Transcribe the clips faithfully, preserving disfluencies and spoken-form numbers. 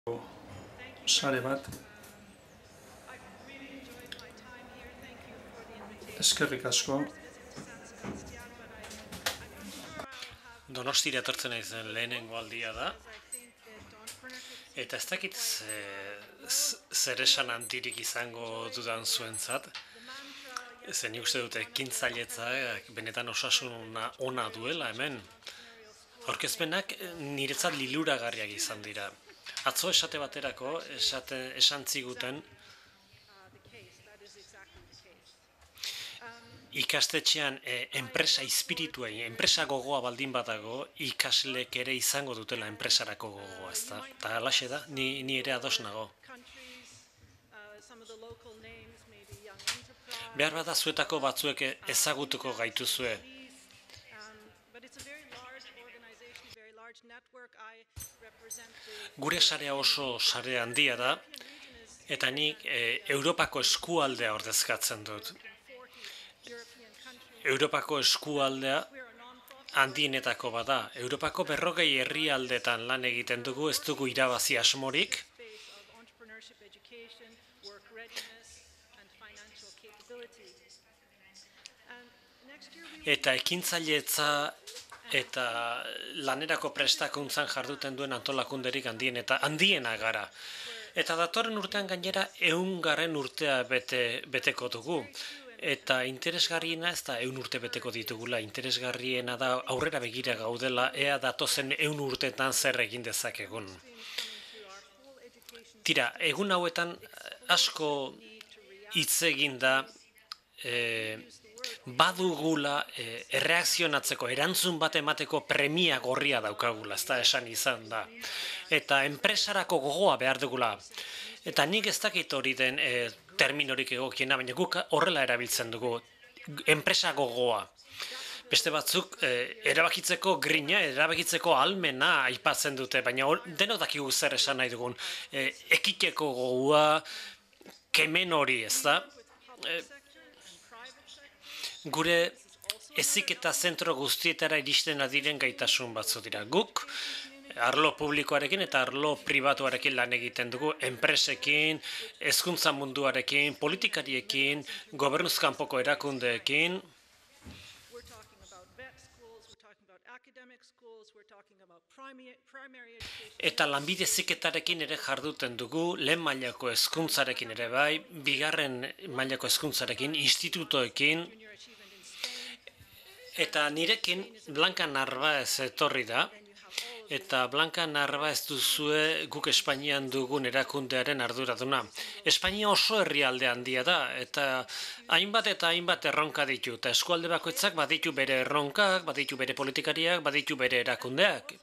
sare bat. Eskerrik asko. Donostira etortzen naizen lehenengo aldia da. Eta ez dakit zer esan handirik izango dudan zuentzat. Zen uste dute ekintzailetza benetan osasuna ona duela hemen. Aurkezpenak niretzat liluragarriak izan dira. Atzo esate baterako esate, esan ziguten ikastetxean e, enpresa espiritua, enpresa gogoa baldin badago, ikaslek ere izango dutela enpresarako gogoa, ez da? Eta alaxe da, ni, ni ere ados nago. Behar bada zuetako batzuek ezagutuko gaituzue. Gure sarea oso sare handia da, eta nik e, Europako eskualdea ordezkatzen dut. Europako eskualdea handienetako bada. Europako berrogei herrialdetan lan egiten dugu, ez dugu irabazi asmorik. Eta ekintzailetza eta lanerako prestakuntzan jarduten duen antolakunderik handien eta handiena gara. Eta datorren urtean gainera ehungarren urtea bete, beteko dugu. Eta interesgarriena ez da ehun urte beteko ditugula, interesgarriena da aurrera begira gaudela, ea datozen ehun urteetan zer egin dezakegun. Tira, egun hauetan asko hitz egin da e, badugula e, erreakzionatzeko, erantzun bat emateko premia gorria daukagula, ez da esan izan da. Eta enpresarako gogoa behar dugula. Eta nik ez dakit hori den e, terminorik egokiena, baina guk horrela erabiltzen dugu, enpresa gogoa. Beste batzuk e, erabakitzeko grina, erabakitzeko almena aipatzen dute, baina or, denok dakigu zer esan nahi dugun. E, ekikeko gogoa, kemen hori, ez da? E, gure heziketa zentro guztietara iristen adiren gaitasun batzu dira. Guk arlo publikoarekin eta arlo pribatuarekin lan egiten dugu, enpresekin, hezkuntza munduarekin, politikariekin, gobernuzkanpoko erakundeekin. Eta lanbide heziketarekin ere jarduten dugu, lehen mailako hezkuntzarekin ere bai, bigarren mailako hezkuntzarekin, institutoekin. Eta nirekin Blanca Narvaez etorri da. Eta Blanca Narvaez duzue guk Espainian dugun erakundearen arduraduna. Espainia oso herrialde handia da, eta hainbat eta hainbat erronka ditu. Eta eskualde bakoitzak baditu bere erronkak, baditu bere politikariak, baditu bere erakundeak.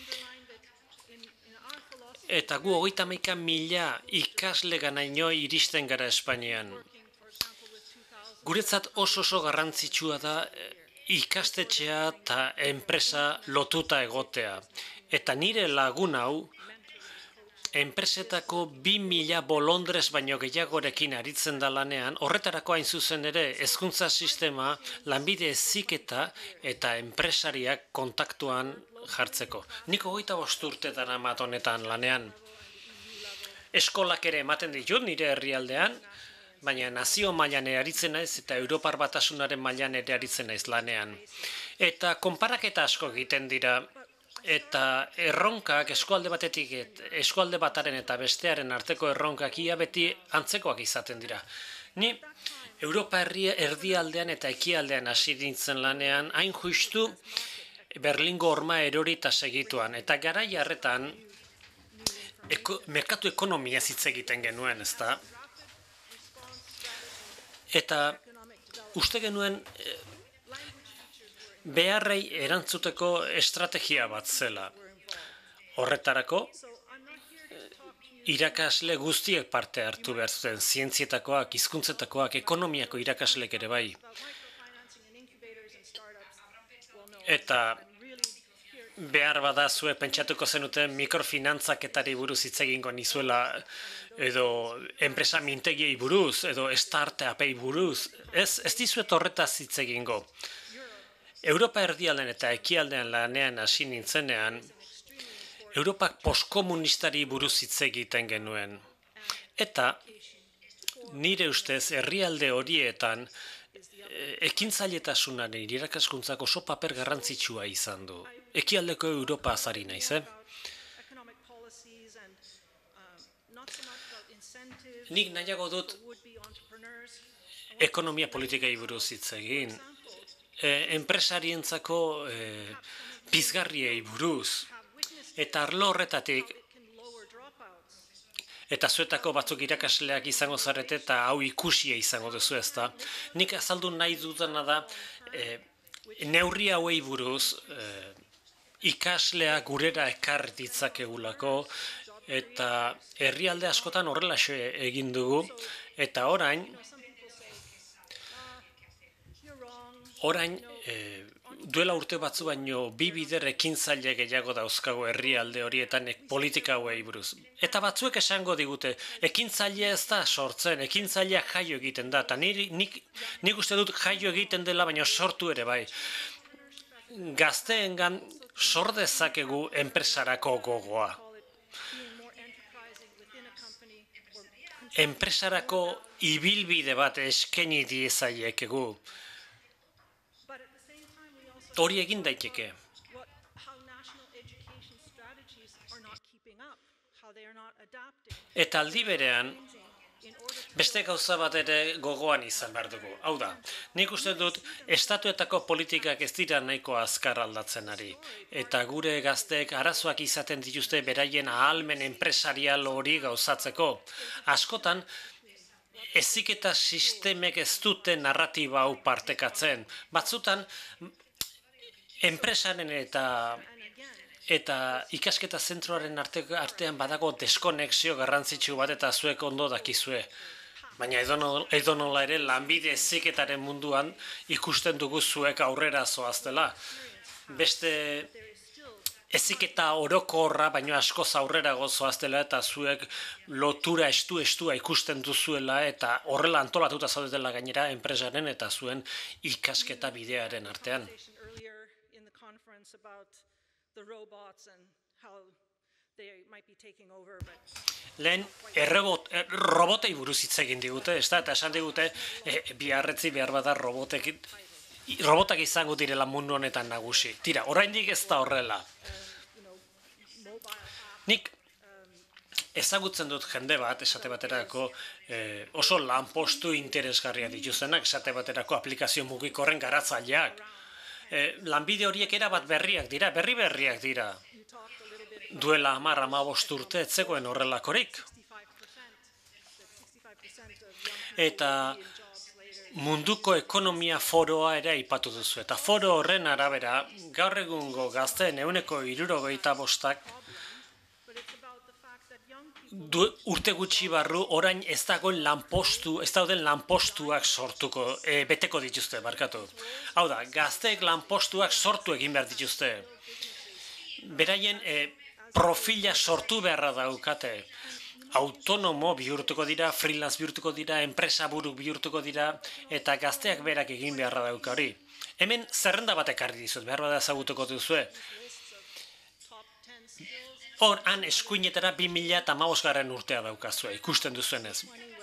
Eta gu hogeita hamaika mila ikasle ganaino iristen gara Espainian. Guretzat oso oso garrantzitsua da ikastetxea eta enpresa lotuta egotea. Eta nire lagun hau, enpresetako bi mila bolondrez baino gehiagorekin aritzen da lanean, horretarako hain zuzen ere hezkuntza sistema, lanbide heziketa eta enpresariak kontaktuan jartzeko. Nik hogeita bost urtetan amat honetan lanean. Eskolak ere ematen ditut nire herrialdean, baina nazio mailan ere aritzen naiz eta Europar Batasunaren mailan ere aritzen naiz lanean. Eta konparaketa asko egiten dira, eta erronkak eskualde batetik, eskualde bataren eta bestearen arteko erronkak ia beti antzekoak izaten dira. Ni Europa herria erdialdean eta ekialdean hasi nintzen lanean, hain justu Berlingo horma erori eta segituan. Eta garai harretan eko, merkatu ekonomia hitz egiten genuen, ezta? Eta uste genuen beharrei erantzuteko estrategia bat zela. Horretarako, irakasle guztiek parte hartu behar zuten, zientzietakoak, hizkuntzetakoak, ekonomiako irakasleek ere bai. Eta behar badazue pentsatuko zenuten mikrofinantzaketari buruz hitz egingo nizuela, edo enpresa mintegiei buruz, edo startupei buruz. Ez, ez dizuet horretaz hitz egingo. Europa erdialdean eta ekialdean lanean hasi nintzenean, Europak postkomunistari buruz hitz egiten genuen. Eta nire ustez herrialde horietan ekintzailetasunaren irakaskuntzak oso paper garrantzitsua izan du. Ekialdeko Europa azari naiz, eh? Nik nahiago dut ekonomia politikai buruz hitz egin. E, enpresarientzako e, pizgarriei buruz. Eta arlo horretatik, eta zuetako batzuk irakasleak izango zarete eta hau ikusia izango duzu ezta. Nik azaldu nahi dudana da, e, neurri hauei buruz, e, ikaslea gurera ekar ditzakegulako, eta herrialde askotan horrelaxe egin dugu, eta orain, orain, e, duela urte batzu baino bi bider ekintzaile gehiago dauzkago herrialde horietan politika hauei buruz. Eta batzuek esango digute, ekintzaile ez da sortzen, ekintzaileak jaio egiten da, eta nik, nik, nik uste dut jaio egiten dela, baina sortu ere bai. Gazteengan sor dezakegu enpresarako gogoa. Enpresarako ibilbide bat eskaini diezaiekegu. Hori egin daiteke. Eta aldi berean, beste gauza bat ere gogoan izan behar dugu. Hau da, nik uste dut, estatuetako politikak ez dira nahiko azkar aldatzen ari. Eta gure gazteek arazoak izaten dituzte beraien ahalmen enpresarial hori gauzatzeko. Askotan, heziketa sistemek ez dute narratiba hau partekatzen. Batzutan, enpresaren eta eta ikasketa zentroaren arte, artean badago deskonexio garrantzitsu bat eta zuek ondo dakizue. Baina edonola ere lanbide heziketaren munduan ikusten dugu zuek aurrera zoaztela. Beste heziketa orokorra baino askoz aurrerago zoaztela eta zuek lotura estu-estua ikusten duzuela eta horrela antolatuta zaudetela gainera enpresaren eta zuen ikasketa bidearen artean. Lehen, errobot, er, robotei buruz hitz egin digute, ez da, eta esan digute, e, biharretzi behar bada robotek, robotak izango direla mundu honetan nagusi. Tira, oraindik ez da horrela. Nik ezagutzen dut jende bat, esate baterako, e, oso lanpostu interesgarria dituztenak, esate baterako aplikazio mugikorren garatzaileak. E, lanbide horiek erabat berriak dira, berri berriak dira. Duela hamar hamabost urte ez zegoen horrelakorik. Eta munduko ekonomia foroa ere aipatu duzu. Eta foro horren arabera, gaur egungo gazteen ehuneko hirurogeita bostak Du, urte gutxi barru, orain ez dagoen lanpostu, ez dauden lanpostuak sortuko, e, beteko dituzte, barkatu. Hau da, gazteek lanpostuak sortu egin behar dituzte. Beraien e, profila sortu beharra daukate. Autonomo bihurtuko dira, freelance bihurtuko dira, enpresa buru bihurtuko dira, eta gazteak berak egin beharra dauka hori. Hemen zerrenda bat ekarri dizut, behar bada ezagutuko duzue. Hor, han eskuinetara bi mila hamabosgarren urtea daukazue, ikusten duzuenez.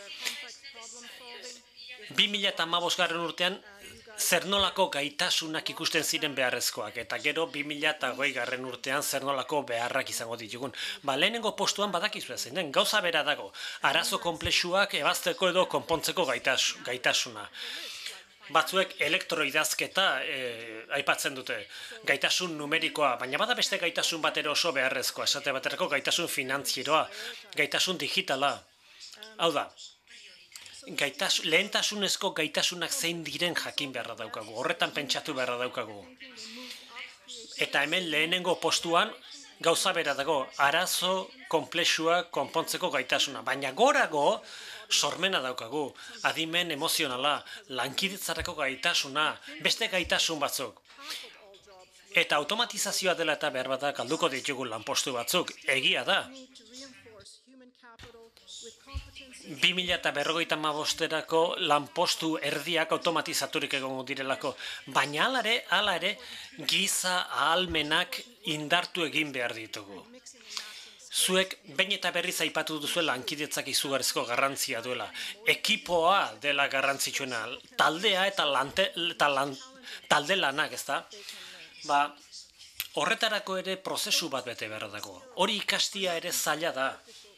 bi mila hamabosgarren urtean zer nolako gaitasunak ikusten ziren beharrezkoak, eta gero bi mila hogeigarren urtean zer nolako beharrak izango ditugun. Ba, lehenengo postuan badakizu zein den, gauza bera dago, arazo konplexuak ebazteko edo konpontzeko gaitas, gaitasuna. Batzuek elektroidazketa e, aipatzen dute, gaitasun numerikoa, baina bada beste gaitasun bat ere oso beharrezkoa, esate baterako gaitasun finantzieroa, gaitasun digitala. Hau da, gaitasun, lehentasunezko gaitasunak zein diren jakin beharra daukagu, horretan pentsatu beharra daukagu. Eta hemen lehenengo postuan gauza bera dago, arazo konplexua konpontzeko gaitasuna, baina gorago, sormena daukagu, adimen emozionala, lankidetzarako gaitasuna, beste gaitasun batzuk. Eta automatizazioa dela eta behar bat galduko ditugu lanpostu batzuk, egia da. bi mila berrogeita hamabosterako lanpostu erdiak automatizaturik egongo direlako, baina hala ere, hala ere, giza ahalmenak indartu egin behar ditugu. Zuek behin eta berriz aipatu duzuela lankidetzak izugarrizko garrantzia duela. Ekipoa dela garrantzitsuena, taldea eta, lante, eta lan, talde lanak, ezta? Ba, horretarako ere prozesu bat bete behar dago. Hori ikastia ere zaila da.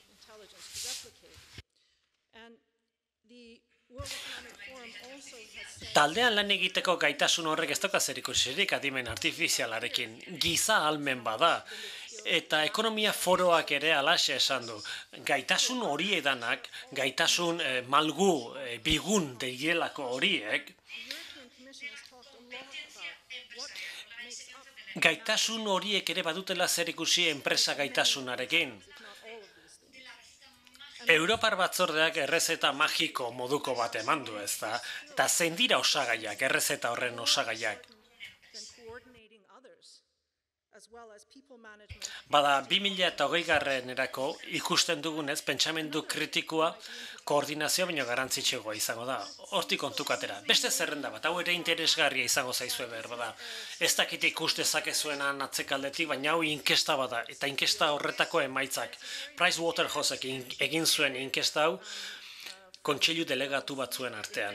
Taldean lan egiteko gaitasun horrek ez dauka zerikusirik adimen artifizialarekin. Giza ahalmen bada. Eta ekonomia foroak ere alaxe esan du. Gaitasun hori edanak, gaitasun eh, malgu, eh, bigun deielako horiek, gaitasun horiek ere badutela zer ikusi enpresa gaitasunarekin. Europar batzordeak errezeta magiko moduko bat eman du, ez da? Eta zein dira osagaiak, errezeta horren osagaiak. Bada, bi mila hogei garrenerako ikusten dugunez, pentsamendu kritikoa koordinazio baino garrantzitsuagoa izango da. Hortik kontukatera. Beste zerrenda bat, hau ere interesgarria izango zaizue behar, bada. Ez dakit ikus dezakezuenan atzekaldetik, baina hau inkesta bada, eta inkesta horretako emaitzak. Pricewaterhousek egin zuen inkesta hau, kontseilu delegatu batzuen artean.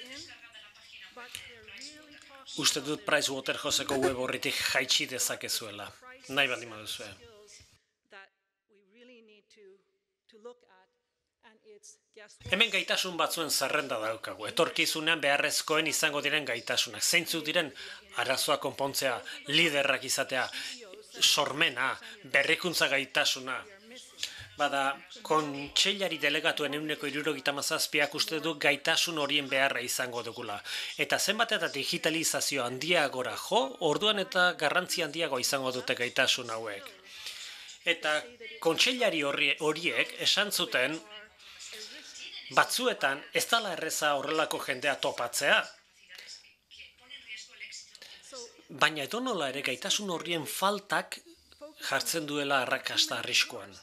Uste dut Pricewaterhouseko web horritik jaitsi dezakezuela. Nahi baldin baduzue. Hemen gaitasun batzuen zerrenda daukagu. Etorkizunean beharrezkoen izango diren gaitasunak. Zeintzuk diren arazoa konpontzea, liderrak izatea, sormena, berrikuntza gaitasuna. Bada, kontseilari delegatuen ehuneko hirurogeita hamazazpiak uste du gaitasun horien beharra izango dugula. Eta zenbat eta digitalizazio handiagora jo, orduan eta garrantzi handiago izango dute gaitasun hauek. Eta kontseilari horiek esan zuten, batzuetan ez dela erreza horrelako jendea topatzea. Baina edonola ere gaitasun horien faltak jartzen duela arrakasta arriskuan.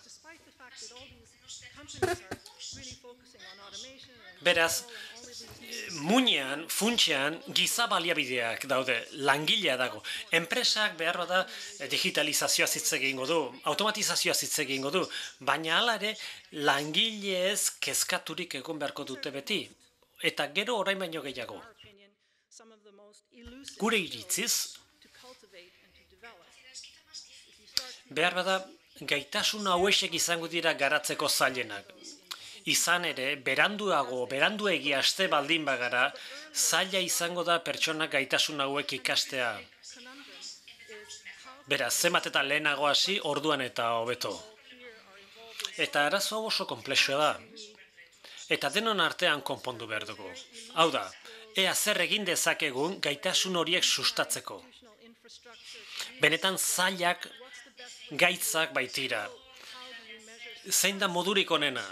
Beraz, muinean, funtsean, giza baliabideak daude, langilea dago. Enpresak behar da digitalizazioa hitz egingo du, automatizazioa hitz egingo du, baina hala ere langileez kezkaturik egon beharko dute beti. Eta gero orain baino gehiago. Gure iritziz, behar bada gaitasun hauexek izango dira garatzeko zailenak. Izan ere, beranduago, beranduegi aste baldin bagara, zaila izango da pertsona gaitasun hauek ikastea. Beraz, zenbat eta lehenago hasi, orduan eta hobeto. Eta arazo hau oso konplexua da. Eta denon artean konpondu behar dugu. Hau da, ea zer egin dezakegun gaitasun horiek sustatzeko. Benetan zailak gaitzak baitira. Zein da modurik onena?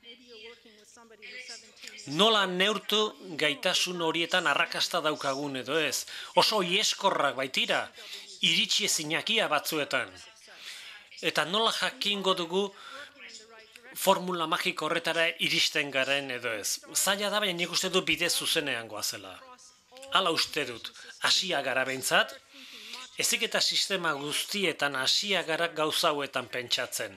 Nola neurtu gaitasun horietan arrakasta daukagun edo ez? Oso ieskorrak baitira, iritsi ezinakia batzuetan. Eta nola jakingo dugu formula magiko horretara iristen garen edo ez? Zaila da, baina nik uste du bide zuzenean goazela. Hala uste dut, hasia gara behintzat, ezik eta sistema guztietan hasia gara gauza hauetan pentsatzen.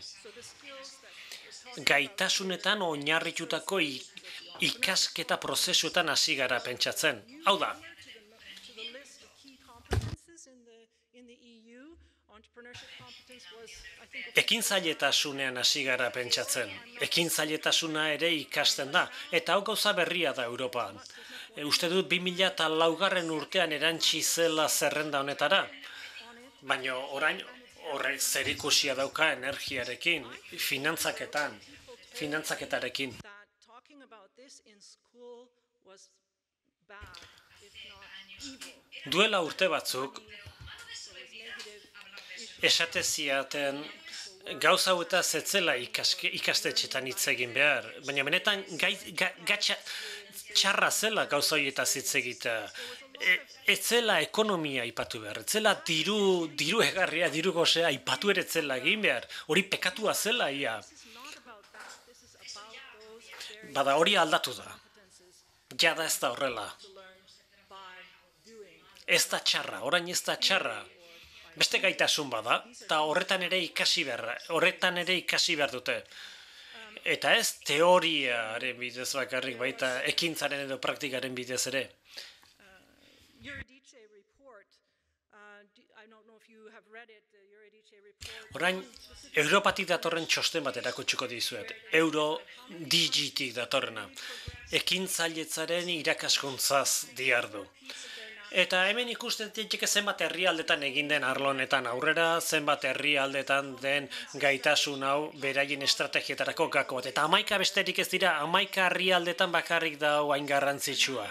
Gaitasunetan oinarritutako ikasketa prozesuetan hasi gara pentsatzen. Hau da, ekintzailletasunean hasi gara pentsatzen. Ekintzailetasuna ere ikasten da, eta hau gauza berria da Europan. E, uste dut bi mila laugarren urtean erantsi zela zerrenda honetara, baina orain horrek zerikusia dauka energiarekin, finantzaketan, finantzaketarekin. Duela urte batzuk, esate ziaten gauza haueta zetzela ikastetxetan hitz egin behar, baina benetan gatsa txarra zela gauza horietaz hitz egitea. Ez zela ekonomia aipatu behar, ez zela diru, diru egarria, diru gozea aipatu ere zela egin behar, hori pekatua zela ia. Bada hori aldatu da. Jada ez da horrela. Ez da txarra, orain ez da txarra. Beste gaitasun bada, eta horretan ere ikasi behar, horretan ere ikasi behar dute. Eta ez teoriaren bidez bakarrik, baita ekintzaren edo praktikaren bidez ere. Orain, Europatik datorren txosten bat erakutsiko dizuet. Eurodigitik datorrena. Ekintzailetzaren irakaskuntzaz diardu. Eta hemen ikusten diteke zenbat herrialdetan egin den arlonetan aurrera, zenbat herrialdetan den gaitasun hau beraien estrategietarako gako bat. Eta hamaika besterik ez dira, hamaika herrialdetan bakarrik da hain garrantzitsua.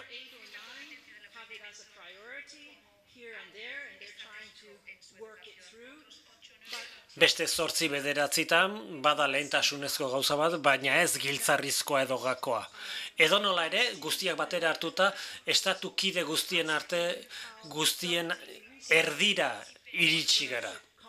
Beste zortzi bederatzitan, bada lehentasunezko gauza bat, baina ez giltzarrizkoa edo gakoa. Edo nola ere, guztiak batera hartuta, estatu kide guztien arte, guztien erdira iritsi gara.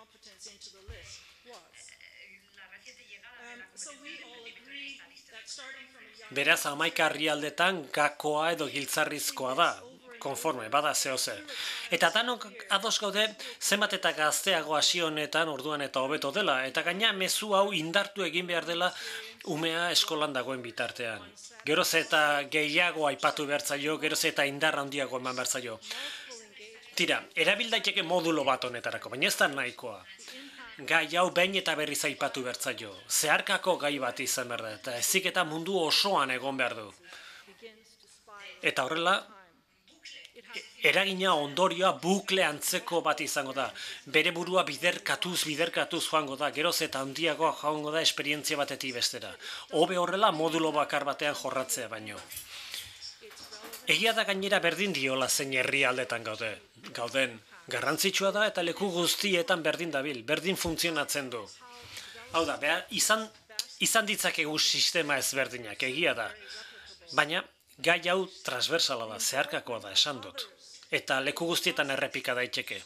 Beraz, hamaika herrialdetan gakoa edo giltzarrizkoa da. Konforme, bada zehoze. Eta danok ados gaude zenbat eta gazteago hasi honetan orduan eta hobeto dela. Eta gaina mezu hau indartu egin behar dela umea eskolan dagoen bitartean. Geroz eta gehiago aipatu behar zaio, geroz eta indar handiago eman behar zaio. Tira, erabil daiteke modulo bat honetarako, baina ez da nahikoa. Gai hau behin eta berriz aipatu behar zaio. Zeharkako gai bat izan behar da, eta ezik eta mundu osoan egon behar du. Eta horrela, eragina ondorioa bukle antzeko bat izango da. Bere burua biderkatuz, biderkatuz joango da, geroz eta handiagoa joango da esperientzia batetik bestera. Hobe horrela modulo bakar batean jorratzea baino. Egia da gainera berdin diola zein herrialdetan gaude. Gauden, garrantzitsua da eta leku guztietan berdin dabil, berdin funtzionatzen du. Hau da, behar, izan, izan ditzakegu sistema ezberdinak, egia da. Baina, gai hau transversala da, zeharkakoa da, esan dut. Eta leku guztietan errepika daiteke.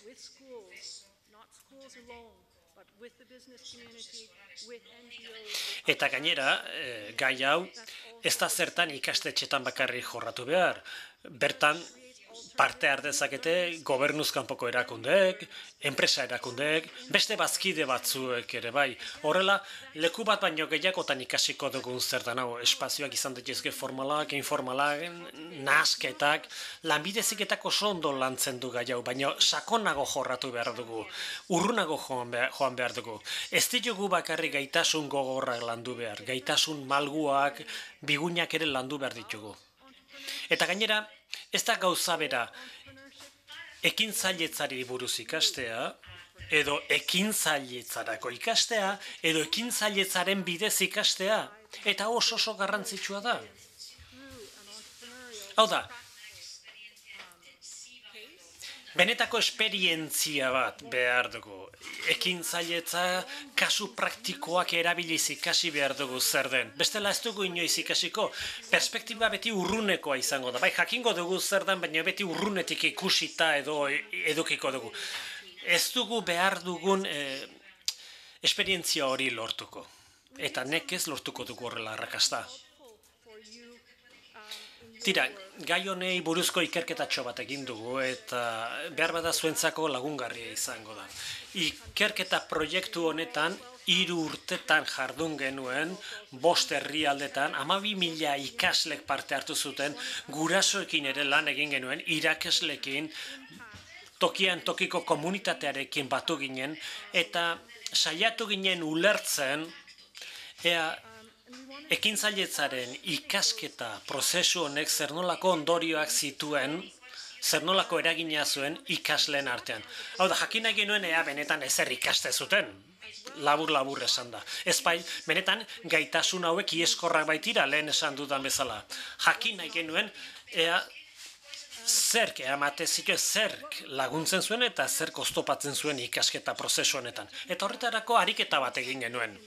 Eta gainera, e, gai hau, ez da zertan ikastetxetan bakarrik jorratu behar. Bertan, parte har dezakete gobernuz kanpoko erakundeek, enpresa erakundeek, beste bazkide batzuek ere bai. Horrela, leku bat baino gehiagotan ikasiko dugun zertan hau, espazioak izan daitezke formalak, informalak, nahasketak, lanbide heziketak oso ondo lantzen du gai hau, baina sakonago jorratu behar dugu, urrunago joan behar, joan behar dugu. Ez ditugu bakarrik gaitasun gogorrak landu behar, gaitasun malguak, bigunak ere landu behar ditugu. Eta gainera, ez da gauza bera ekintzailetzari buruz ikastea, edo ekintzailetzarako ikastea, edo ekintzailetzaren bidez ikastea, eta oso oso garrantzitsua da. Hau da, benetako esperientzia bat behar dugu. Ekintzailetza kasu praktikoak erabiliz ikasi behar dugu zer den. Bestela ez dugu inoiz ikasiko, perspektiba beti urrunekoa izango da. Bai, jakingo dugu zer den, baina beti urrunetik ikusita edo edukiko dugu. Ez dugu behar dugun eh, esperientzia hori lortuko. Eta nekez lortuko dugu horrela arrakasta. Tira, gai honei buruzko ikerketatxo bat egin dugu eta behar bada zuentzako lagungarria izango da. Ikerketa proiektu honetan hiru urtetan jardun genuen, bost herrialdetan, hamabi mila ikaslek parte hartu zuten, gurasoekin ere lan egin genuen, irakaslekin, tokian tokiko komunitatearekin batu ginen, eta saiatu ginen ulertzen, ea, ekintzailetzaren ikasketa prozesu honek zer nolako ondorioak zituen, zer nolako eragina zuen ikasleen artean. Hau da, jakin nahi genuen ea benetan ezer ikaste zuten, labur-labur esan da. Ez bai, benetan gaitasun hauek ieskorrak baitira lehen esan dudan bezala. Jakin nahi genuen ea zerk eamatezike zerk laguntzen zuen eta zerk oztopatzen zuen ikasketa prozesu honetan. Eta horretarako ariketa bat egin genuen.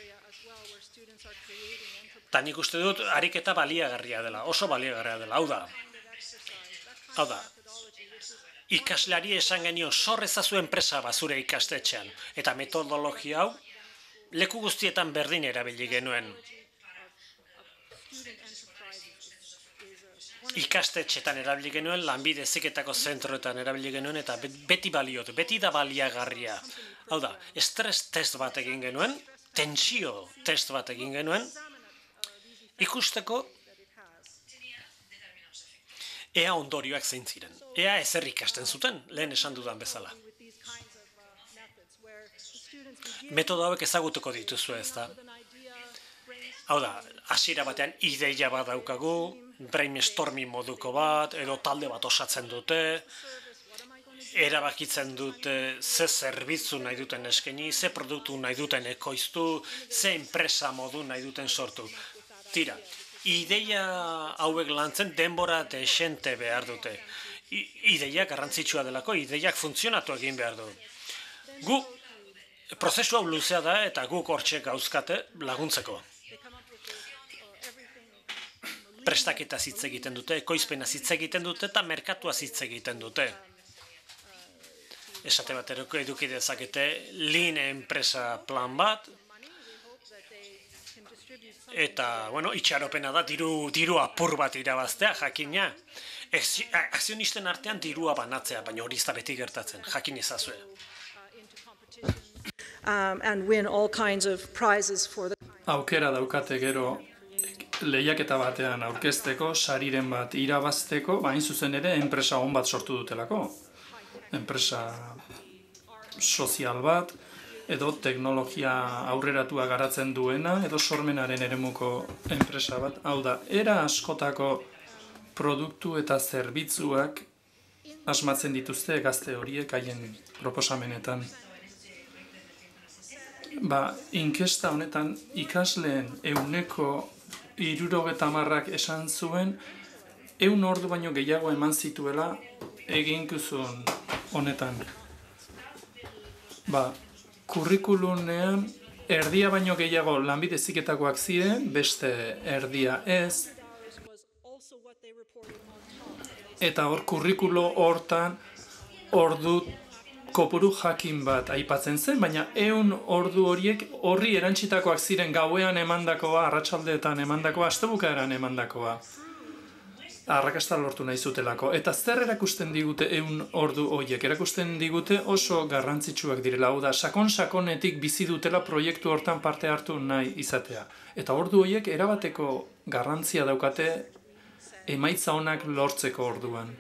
Eta nik uste dut ariketa baliagarria dela, oso baliagarria dela, hau da. Hau da, ikasleari esan genio sorrezazu enpresa bazure ikastetxean. Eta metodologia hau leku guztietan berdin erabili genuen. Ikastetxetan erabili genuen, lanbide heziketako zentroetan erabili genuen, eta beti baliot, beti da baliagarria. Hau da, estres test bat egin genuen, tentsio test bat egin genuen, ikusteko ea ondorioak zein ziren. Ea ezer ikasten zuten, lehen esan dudan bezala. Metodo hauek ezagutuko dituzu ez da. Hau da, hasiera batean ideia bat daukagu, brainstorming moduko bat, edo talde bat osatzen dute, erabakitzen dute ze zerbitzu nahi duten eskaini, ze produktu nahi duten ekoiztu, ze enpresa modu nahi duten sortu. Tira, ideia hauek lantzen denbora dexente behar dute. Ideia garrantzitsua delako, ideiak funtzionatu egin behar du. Gu, prozesu hau luzea da eta guk hortxe gauzkate laguntzeko. Prestaketa hitz egiten dute, ekoizpena hitz egiten dute eta merkatua hitz egiten dute. Esate baterako eduki dezakete lean enpresa plan bat, eta, bueno, itxaropena da diru, diru apur bat irabaztea, jakina. Akzionisten artean dirua banatzea, baina hori ez da beti gertatzen, jakin ezazue. Aukera daukate gero lehiaketa batean aurkezteko, sariren bat irabazteko, hain zuzen ere enpresa on bat sortu dutelako. Enpresa sozial bat, edo teknologia aurreratua garatzen duena, edo sormenaren eremuko enpresa bat. Hau da, era askotako produktu eta zerbitzuak asmatzen dituzte gazte horiek haien proposamenetan. Ba, inkesta honetan ikasleen ehuneko hirurogeta hamarrak esan zuen, ehun ordu baino gehiago eman zituela eginkizun honetan. Ba, kurrikulunean erdia baino gehiago lanbide heziketakoak ziren, beste erdia ez. Eta hor kurrikulo hortan ordu kopuru jakin bat aipatzen zen, baina ehun ordu horiek horri erantsitakoak ziren gauean emandakoa, arratsaldeetan emandakoa, astebukaeran emandakoa. Arrakasta lortu nahi zutelako. Eta zer erakusten digute ehun ordu horiek? Erakusten digute oso garrantzitsuak direla. Hau da, sakon-sakonetik bizi dutela proiektu hortan parte hartu nahi izatea. Eta ordu horiek erabateko garrantzia daukate emaitza onak lortzeko orduan.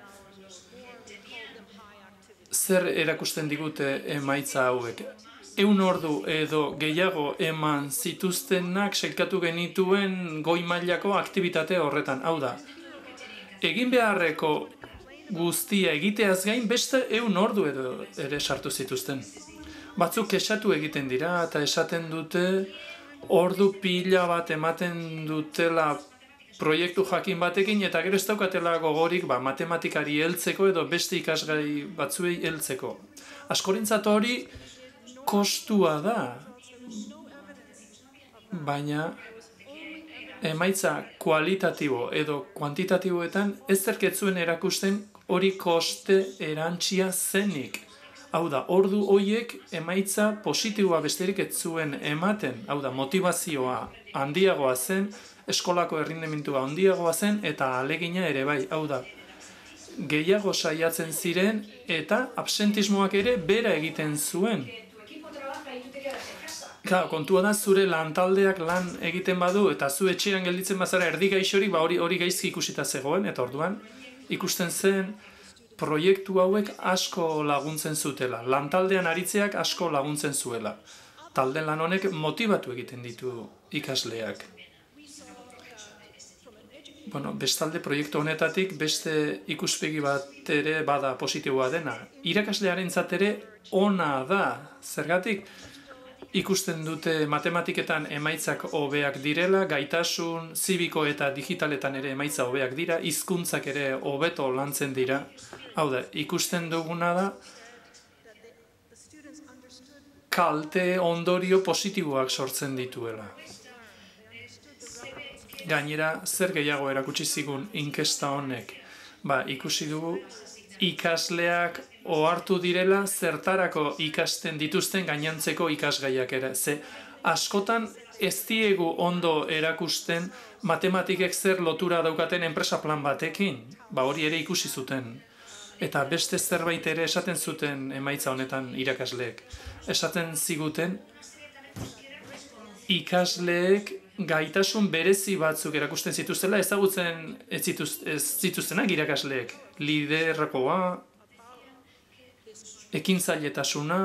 Zer erakusten digute emaitza hauek? Ehun ordu edo gehiago eman zituztenak sailkatu genituen goi mailako aktibitate horretan. Hau da, egin beharreko guztia egiteaz gain beste ehun ordu edo ere sartu zituzten. Batzuk kexatu egiten dira eta esaten dute ordu pila bat ematen dutela proiektu jakin batekin eta gero ez daukatela gogorik ba, matematikari heltzeko edo beste ikasgai batzuei heltzeko. Askorentzat hori kostua da, baina emaitza kualitatibo edo kuantitatiboetan ez zerketzuen erakusten hori koste erantsia zenik. Hau da, ordu horiek emaitza positiboa besterik ez zuen ematen, hau da, motivazioa handiagoa zen, eskolako errindementua handiagoa zen eta alegina ere bai, hau da, gehiago saiatzen ziren eta absentismoak ere bera egiten zuen. Claro, kontua da zure lantaldeak lan egiten badu eta zu etxean gelditzen bazara erdi gaixorik, ba hori hori gaizki ikusita zegoen eta orduan ikusten zen proiektu hauek asko laguntzen zutela, lantaldean aritzeak asko laguntzen zuela. Talde lan honek motibatu egiten ditu ikasleak. Bueno, bestalde proiektu honetatik beste ikuspegi bat ere bada positiboa dena. Irakaslearentzat ere ona da, zergatik ikusten dute matematiketan emaitzak hobeak direla, gaitasun zibiko eta digitaletan ere emaitza hobeak dira, hizkuntzak ere hobeto lantzen dira. Hau da, ikusten duguna da kalte ondorio positiboak sortzen dituela. Gainera, zer gehiago erakutsi zigun inkesta honek? Ba, ikusi dugu ikasleak ohartu direla zertarako ikasten dituzten gainantzeko ikasgaiak ere. Ze askotan ez diegu ondo erakusten matematikek zer lotura daukaten enpresa plan batekin, ba hori ere ikusi zuten. Eta beste zerbait ere esaten zuten emaitza honetan irakasleek. Esaten ziguten ikasleek gaitasun berezi batzuk erakusten zituztela, ezagutzen ez, zituz, ez zituztenak irakasleek. Liderrakoa, ekintzailetasuna,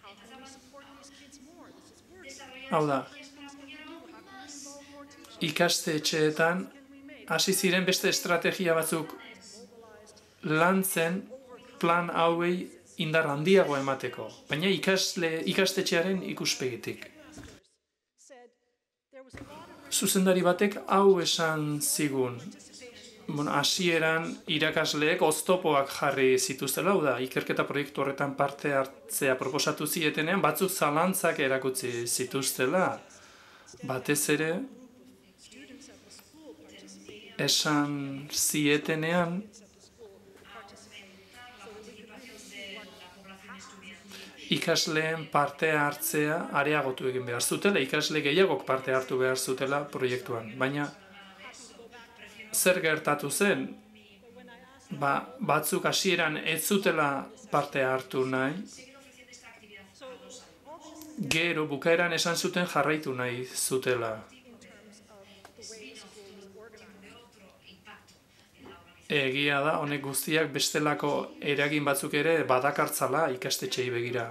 hau da, ikastetxeetan hasi ziren beste estrategia batzuk lantzen plan hauei indar handiago emateko, baina ikasle, ikastetxearen ikuspegitik. Zuzendari batek hau esan zigun, bueno, hasieran irakasleek oztopoak jarri zituztela, hau da, ikerketa proiektu horretan parte hartzea proposatu zietenean, batzuk zalantzak erakutsi zituztela, batez ere, esan zietenean, ikasleen parte hartzea areagotu egin behar zutela, ikasle gehiagok parte hartu behar zutela proiektuan. Baina, zer gertatu zen? Ba, batzuk hasieran ez zutela parte hartu nahi, gero bukaeran esan zuten jarraitu nahi zutela. Egia da, honek guztiak bestelako eragin batzuk ere badakartzala ikastetxeei begira.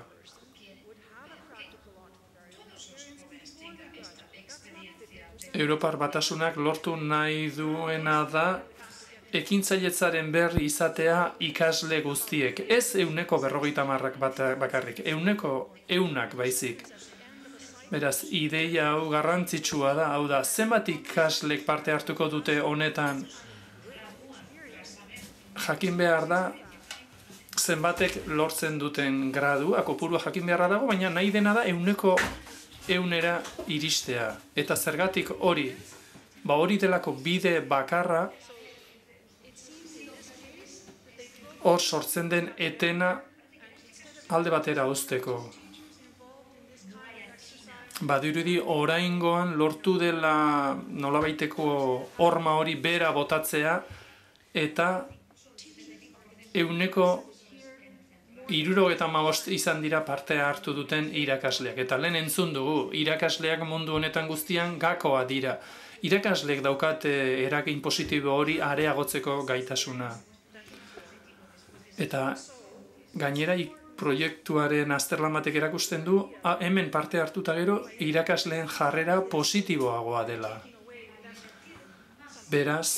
Europar Batasunak lortu nahi duena da ekintzailetzaren berri izatea ikasle guztiek. Ez euneko berrogeita hamarrak bakarrik, euneko eunak baizik. Beraz, ideia hau garrantzitsua da, hau da, zenbat ikaslek parte hartuko dute honetan, jakin behar da, zenbatek lortzen duten gradua, kopurua jakin beharra dago, baina nahi dena da euneko eunera iristea. Eta zergatik hori, ba hori delako bide bakarra, hor sortzen den etena alde batera uzteko. Badirudi oraingoan lortu dela nolabaiteko horma hori bera botatzea, eta euneko hirurogeita hamabost izan dira parte hartu duten irakasleak. Eta lehen entzun dugu, irakasleak mundu honetan guztian gakoa dira. Irakasleek daukate eragin positibo hori areagotzeko gaitasuna. Eta gainera proiektuaren azterlan batek erakusten du, hemen parte hartuta gero irakasleen jarrera positiboagoa dela. Beraz,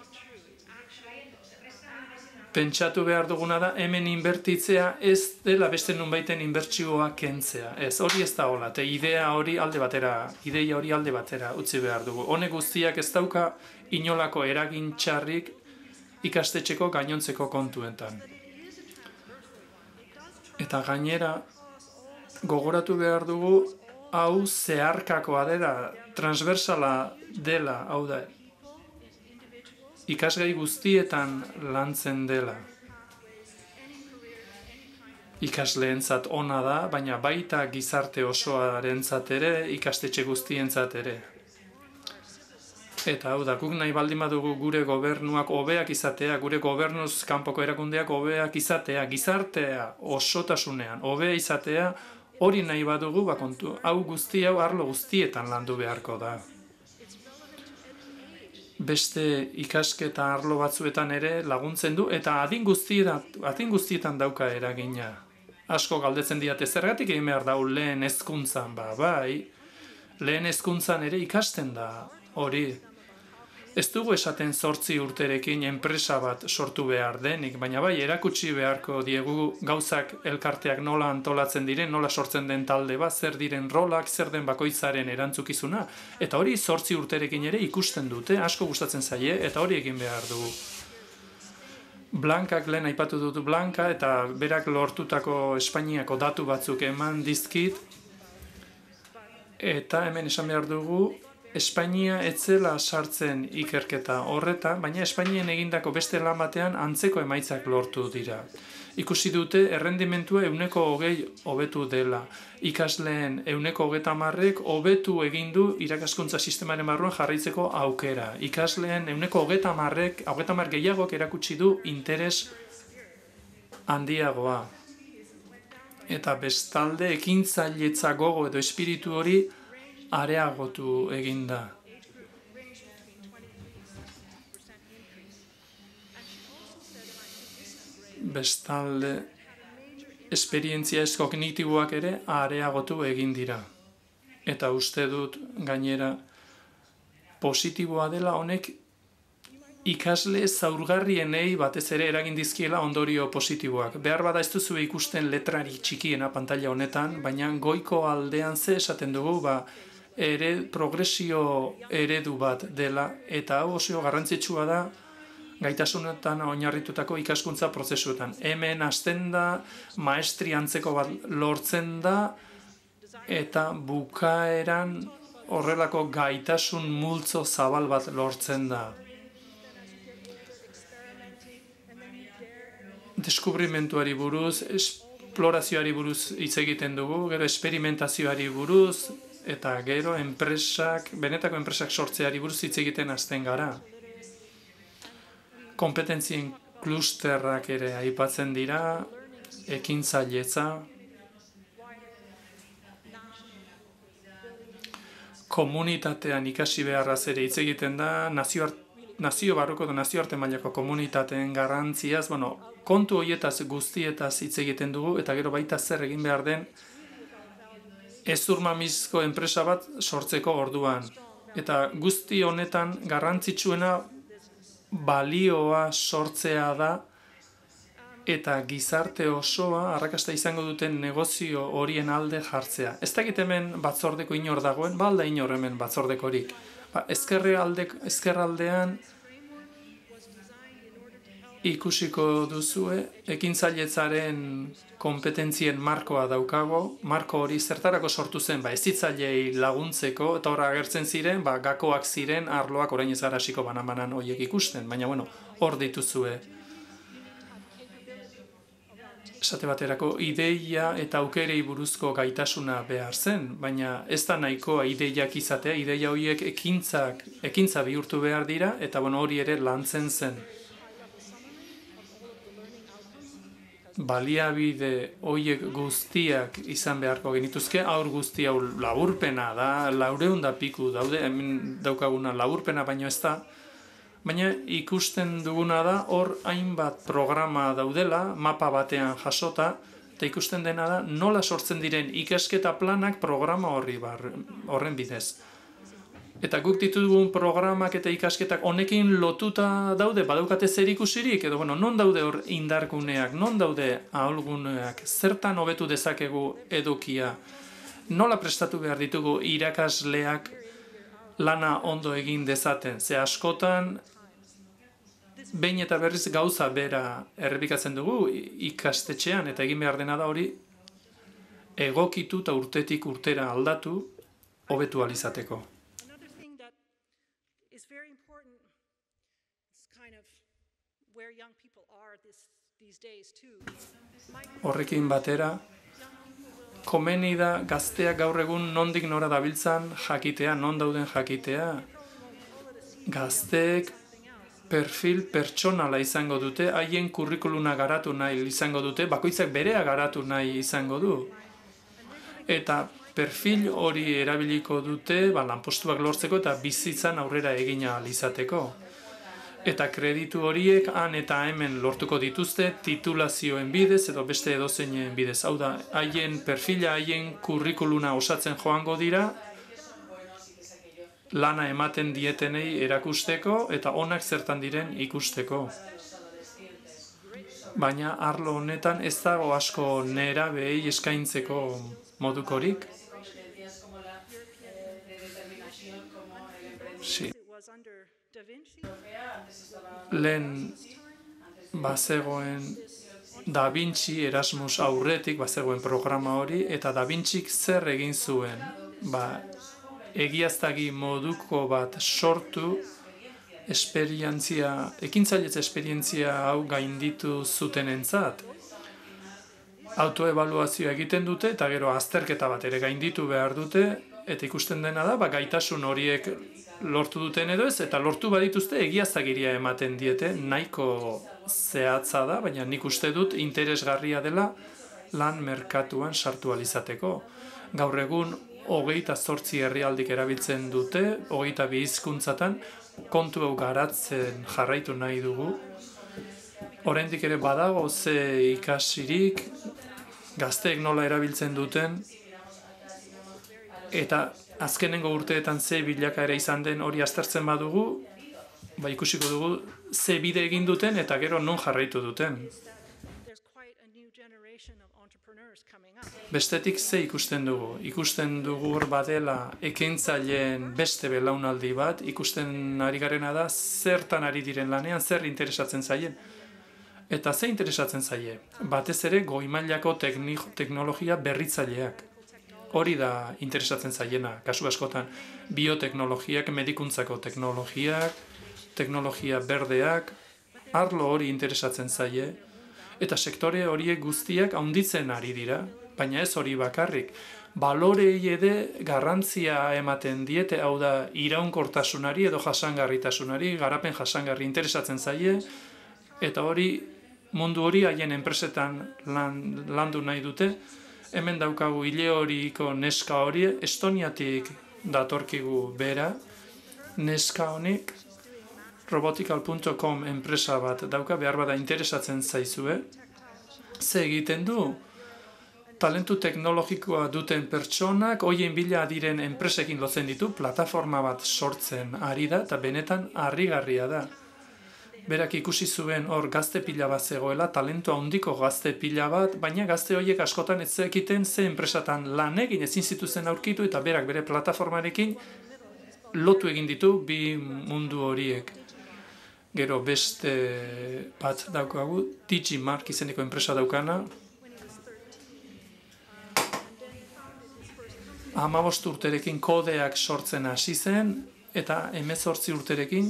pentsatu behar duguna da, hemen inbertitzea ez dela beste nunbaiten inbertsioa kentzea. Ez, hori ez da hola, eta idea hori alde batera, ideia hori alde batera utzi behar dugu. Honek guztiak ez dauka inolako eragin txarrik ikastetxeko gainontzeko kontuetan. Eta gainera, gogoratu behar dugu, hau zeharkakoa dela, transversala dela, hau da, ikasgai guztietan lantzen dela. Ikasleentzat ona da, baina baita gizarte osoarentzat ere, ikastetxe guztientzat ere. Eta hau da, guk nahi baldin badugu gure gobernuak hobeak izatea, gure gobernuz kanpoko erakundeak hobeak izatea, gizartea osotasunean hobea izatea, hori nahi badugu, bakontu, hau guzti hau arlo guztietan landu beharko da. Beste ikasketa arlo batzuetan ere laguntzen du, eta adin guztietan, adin guztietan dauka eragina. Asko galdetzen diate zergatik egin behar da lehen hezkuntzan, ba, bai, lehen hezkuntzan ere ikasten da hori. Ez dugu esaten zortzi urterekin enpresa bat sortu behar denik, baina bai, erakutsi beharko diegu gauzak elkarteak nola antolatzen diren, nola sortzen den talde bat, zer diren rolak, zer den bakoitzaren erantzukizuna, eta hori zortzi urterekin ere ikusten dute, asko gustatzen zaie, eta hori egin behar dugu. Blankak lehen aipatu dut Blanka, eta berak lortutako Espainiako datu batzuk eman dizkit, eta hemen esan behar dugu, Espainia etzela sartzen ikerketa horretan, baina Espainien egindako beste lan batean antzeko emaitzak lortu dira. Ikusi dute errendimentua euneko hogei hobetu dela. Ikasleen euneko hogeita hamarrek hobetu egin du irakaskuntza sistemaren barruan jarraitzeko aukera. Ikasleen euneko hogeita hamarrek, hogeita hamar gehiagok erakutsi du interes handiagoa. Eta bestalde ekintzailetza gogo edo espiritu hori areagotu eginda. Bestalde, esperientzia ez kognitiboak ere areagotu egin dira. Eta uste dut gainera positiboa dela honek ikasle zaurgarrienei batez ere eragin dizkiela ondorio positiboak. Behar bada ez duzu ikusten letrari txikiena pantalla honetan, baina goiko aldean ze esaten dugu, ba, ere progresio eredu bat dela, eta hau oso garrantzitsua da gaitasunetan oinarritutako ikaskuntza prozesuetan. Hemen hasten da, maestri antzeko bat lortzen da, eta bukaeran horrelako gaitasun multzo zabal bat lortzen da. Deskubrimentuari buruz, esplorazioari buruz hitz egiten dugu, gero esperimentazioari buruz, eta gero enpresak, benetako enpresak sortzeari buruz hitz egiten hasten gara. Kompetentzien klusterrak ere aipatzen dira, ekintzailetza, komunitatean ikasi beharraz ere hitz egiten da, nazio, nazio barruko edo nazioarte mailako komunitateen garrantziaz, bueno, kontu horietaz guztietaz hitz egiten dugu, eta gero baita zer egin behar den ezurmamizko enpresa bat sortzeko orduan. Eta guzti honetan garrantzitsuena balioa sortzea da, eta gizarte osoa arrakasta izango duten negozio horien alde jartzea. Ez dakit hemen batzordeko inor dagoen, ba alda inor hemen batzordekorik. Ba, ezkerraldean ikusiko duzue, ekintzailetzaren kompetentzien markoa daukago, marko hori zertarako sortu zen, ba, hezitzailei laguntzeko, eta horra agertzen ziren, ba, gakoak ziren, arloak orain ez gara hasiko banan-banan horiek ikusten, baina, bueno, hor dituzue. Esate baterako, ideia eta aukerei buruzko gaitasuna behar zen, baina ez da nahikoa ideiak izatea, ideia horiek ekintzak, ekintza bihurtu behar dira, eta bueno, hori ere lantzen zen. Baliabide horiek guztiak izan beharko genituzke, aur guzti hau laburpena da, laureun da piku daude, hemen daukaguna laburpena baino ez da, baina ikusten duguna da, hor hainbat programa daudela, mapa batean jasota, eta ikusten dena da, nola sortzen diren ikasketa planak programa horri bar, horren bidez. Eta guk ditugun programak eta ikasketak honekin lotuta daude, badaukate zer ikusirik, edo bueno, non daude hor indarguneak, non daude aholguneak, zertan hobetu dezakegu edukia, nola prestatu behar ditugu irakasleak lana ondo egin dezaten, ze askotan behin eta berriz gauza bera errepikatzen dugu ikastetxean, eta egin behar dena da hori egokitu eta urtetik urtera aldatu hobetu alizateko. Horrekin batera, komeni da gazteak gaur egun nondik nora dabiltzan jakitea, non dauden jakitea. Gazteek perfil pertsonala izango dute, haien kurrikuluna garatu nahi izango dute, bakoitzak berea garatu nahi izango du. Eta perfil hori erabiliko dute ba, lanpostuak lortzeko eta bizitzan aurrera egina ahal izateko. Eta kreditu horiek han eta hemen lortuko dituzte titulazioen bidez edo beste edozeinen bidez. Hau da, haien perfila, haien kurrikuluna osatzen joango dira, lana ematen dietenei erakusteko eta onak zertan diren ikusteko. Baina arlo honetan ez dago asko nerabei eskaintzeko modukorik. Si. Lehen bazegoen Da Vinci Erasmus aurretik bazegoen programa hori, eta Da Vincik zer egin zuen? Ba, egiaztagi moduko bat sortu, esperientzia, ekintzailetze esperientzia hau gainditu zutenentzat. Autoevaluazioa egiten dute eta gero azterketa bat ere gainditu behar dute, eta ikusten dena da, ba, gaitasun horiek lortu duten edo ez, eta lortu badituzte egiaztagiria ematen diete, nahiko zehatza da, baina nik uste dut interesgarria dela lan merkatuan sartu alizateko. Gaur egun, hogeita zortzi herrialdik erabiltzen dute, hogeita bi hizkuntzatan, kontu hau garatzen jarraitu nahi dugu. Oraindik ere badago ze ikasirik, gazteek nola erabiltzen duten, eta azkenengo urteetan ze bilakaera izan den hori aztertzen badugu, ba ikusiko dugu ze bide egin duten eta gero non jarraitu duten. Bestetik ze ikusten dugu? Ikusten dugu hor badela ekintzaileen beste belaunaldi bat, ikusten ari garena da zertan ari diren lanean, zer interesatzen zaien. Eta ze interesatzen zaie? Batez ere goi mailako teknologia berritzaileak. Hori da interesatzen zaiena, kasu askotan, bioteknologiak, medikuntzako teknologiak, teknologia berdeak, arlo hori interesatzen zaie, eta sektore horiek guztiak handitzen ari dira, baina ez hori bakarrik. Balorei ere garrantzia ematen diete, hau da iraunkortasunari edo jasangarritasunari, garapen jasangarri interesatzen zaie, eta hori mundu hori haien enpresetan lan, landu nahi dute. Hemen daukagu hile horiko neska hori, Estoniatik datorkigu bera, neska honik robotical punto com enpresa bat dauka, behar bada interesatzen zaizue. Ze egiten du? Talentu teknologikoa duten pertsonak, hoien bila diren enpresekin lotzen ditu, plataforma bat sortzen ari da, eta benetan harrigarria da. Berak ikusi zuen hor gazte pila bat zegoela, talentu handiko gazte pila bat, baina gazte horiek askotan ez zekiten ze enpresatan lan egin ezin zituzen aurkitu eta berak bere plataformarekin lotu egin ditu bi mundu horiek. Gero beste bat daukagu, Digimark izeneko enpresa daukana. hamabost urterekin kodeak sortzen hasi zen eta hemezortzi urterekin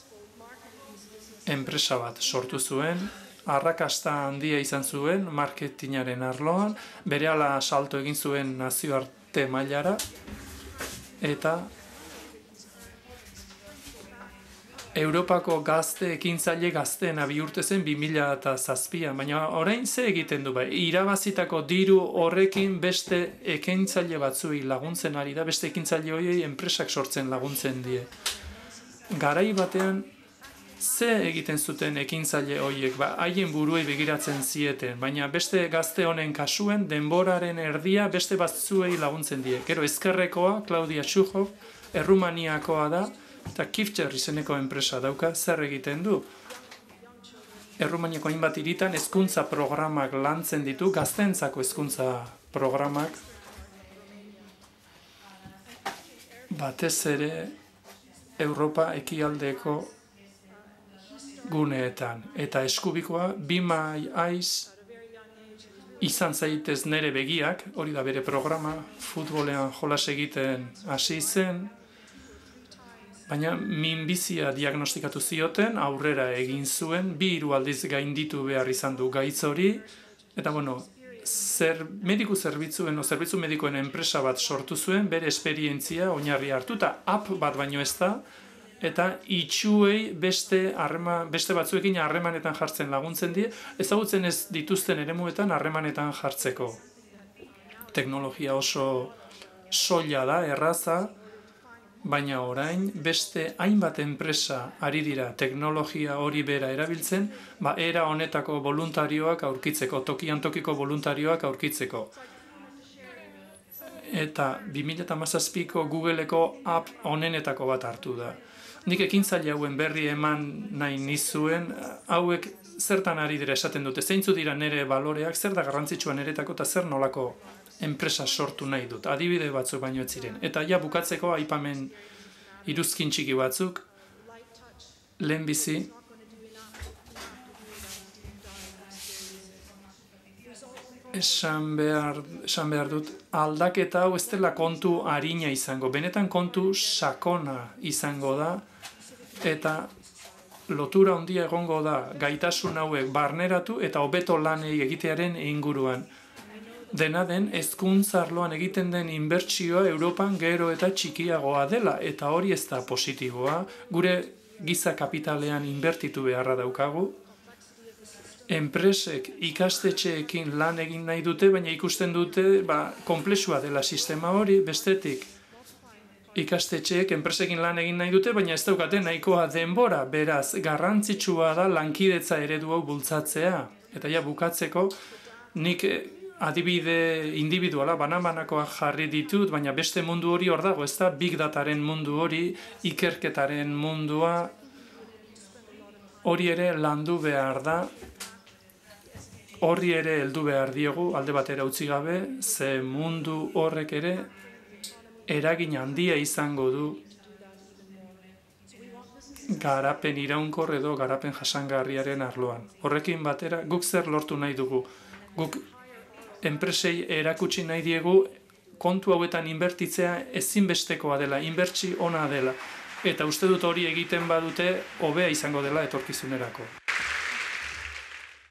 enpresa bat sortu zuen, arrakasta handia izan zuen marketingaren arloan, berehala salto egin zuen nazioarte mailara, eta Europako gazte ekintzaile gazteena bihurtu zen bi mila zazpian, baina orain ze egiten du bai, irabazitako diru horrekin beste ekintzaile batzuei laguntzen ari da, beste ekintzaile horiei enpresak sortzen laguntzen die. Garai batean ze egiten zuten ekintzaile horiek, ba, haien buruei begiratzen zieten, baina beste gazte honen kasuen denboraren erdia beste batzuei laguntzen die. Gero ezkerrekoa, Claudia Schuhoff, Errumaniakoa da, eta Kifcher izeneko enpresa dauka, zer egiten du? Errumaniako hainbat hiritan hezkuntza programak lantzen ditu, gazteentzako hezkuntza programak. Batez ere Europa ekialdeko guneetan. Eta eskubikoa, bi mai aiz izan zaitez nere begiak, hori da bere programa, futbolean jolas egiten hasi zen, baina minbizia diagnostikatu zioten, aurrera egin zuen, bi hiru aldiz gainditu behar izan du gaitz hori, eta bueno, zer, mediku zerbitzuen, o zerbitzu medikoen enpresa bat sortu zuen, bere esperientzia oinarri hartu, eta app bat baino ez da, eta itxuei beste, harrema, beste batzuekin harremanetan jartzen laguntzen die, ezagutzen ez dituzten eremuetan harremanetan jartzeko. Teknologia oso soila da, erraza, baina orain beste hainbat enpresa ari dira teknologia hori bera erabiltzen, ba era honetako voluntarioak aurkitzeko, tokian tokiko voluntarioak aurkitzeko. Eta bi mila hamazazpiko Googleeko app onenetako bat hartu da. Nik ekintzaile hauen berri eman nahi nizuen, hauek zertan ari dira esaten dute, zeintzu dira nire baloreak, zer da garrantzitsua niretako eta zer nolako enpresa sortu nahi dut, adibide batzuk baino ez ziren. Eta ja bukatzeko aipamen iruzkin txiki batzuk, lehenbizi, esan behar, esan behar dut, aldaketa hau ez dela kontu arina izango, benetan kontu sakona izango da, eta lotura handia egongo da gaitasun hauek barneratu eta hobeto lanei egitearen inguruan. Dena den, hezkuntza arloan egiten den inbertsioa Europan gero eta txikiagoa dela, eta hori ez da positiboa, gure giza kapitalean inbertitu beharra daukagu. Enpresek ikastetxeekin lan egin nahi dute, baina ikusten dute ba, konplexua dela sistema hori, bestetik ikastetxeek enpresekin lan egin nahi dute, baina ez daukate nahikoa denbora, beraz, garrantzitsua da lankidetza eredu hau bultzatzea. Eta ja, bukatzeko, nik adibide individuala, banamanakoak jarri ditut, baina beste mundu hori hor dago, ez da, big dataren mundu hori, ikerketaren mundua, hori ere landu behar da, horri ere heldu behar diogu, alde batera utzi gabe, ze mundu horrek ere eragin handia izango du garapen iraunkor edo garapen jasangarriaren arloan. Horrekin batera, guk zer lortu nahi dugu. Guk enpresei erakutsi nahi diegu kontu hauetan inbertitzea ezinbestekoa dela, inbertsi ona dela. Eta uste dut hori egiten badute hobea izango dela etorkizunerako.